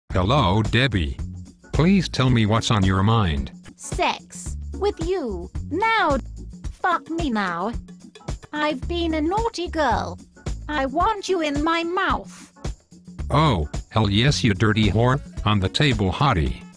Hello, Debbie. Please tell me what's on your mind. Sex. With you. Now. Fuck me now. I've been a naughty girl. I want you in my mouth. Oh, hell yes, you dirty whore. On the table, hottie.